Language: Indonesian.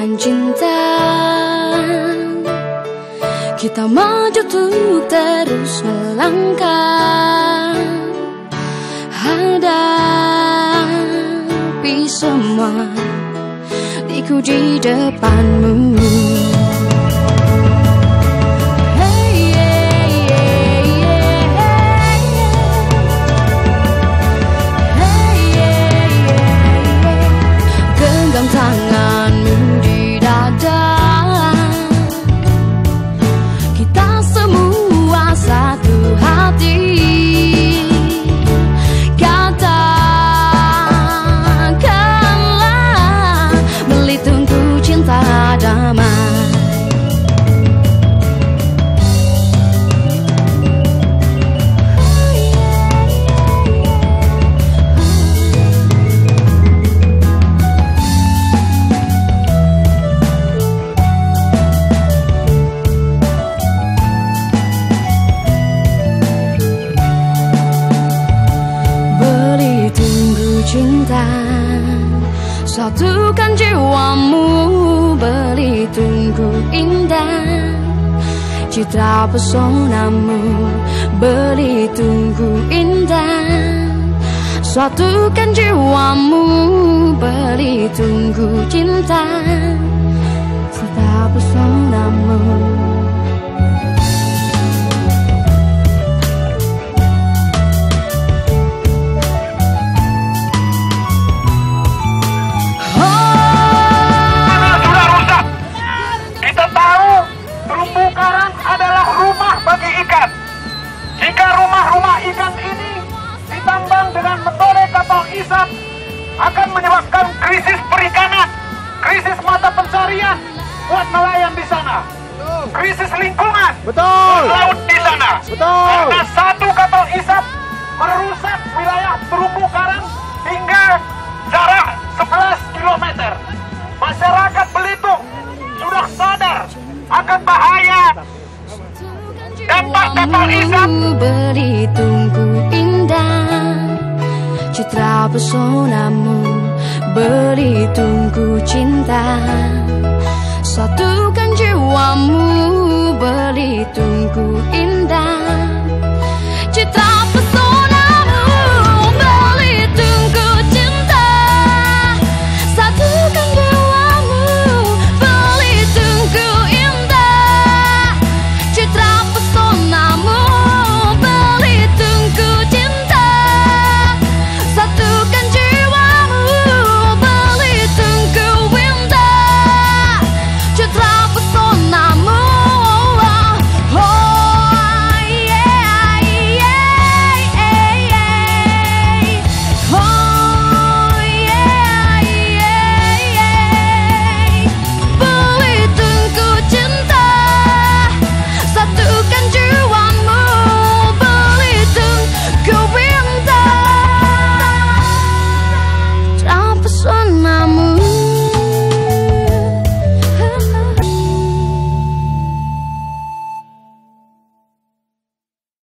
dengan cinta. Kita maju untuk terus melangkah, hadapi semua liku di depanmu. Genggam tanganmu di dada, kita semua satu hati. Katakanlah melitungku cinta damai. Cinta, satukan jiwamu, beli tunggu indah. Citra pesonamu, beli tunggu indah. Satukan jiwamu, beli tunggu cinta. Citra pesonamu. Jika rumah-rumah ikan ini ditambang dengan metode kapal isap, akan menyebabkan krisis perikanan, krisis mata pencarian buat nelayan di sana, krisis lingkungan, laut di sana. Karena satu kapal isap merusak wilayah terumbu karang hingga jarak 11 km. Masyarakat Belitung sudah sadar akan bahaya dampak kapal isap. Beri tunggu indah, citra pesonamu, beri tunggu cinta. Satukan jiwamu, beri tunggu indah, citra pesonamu.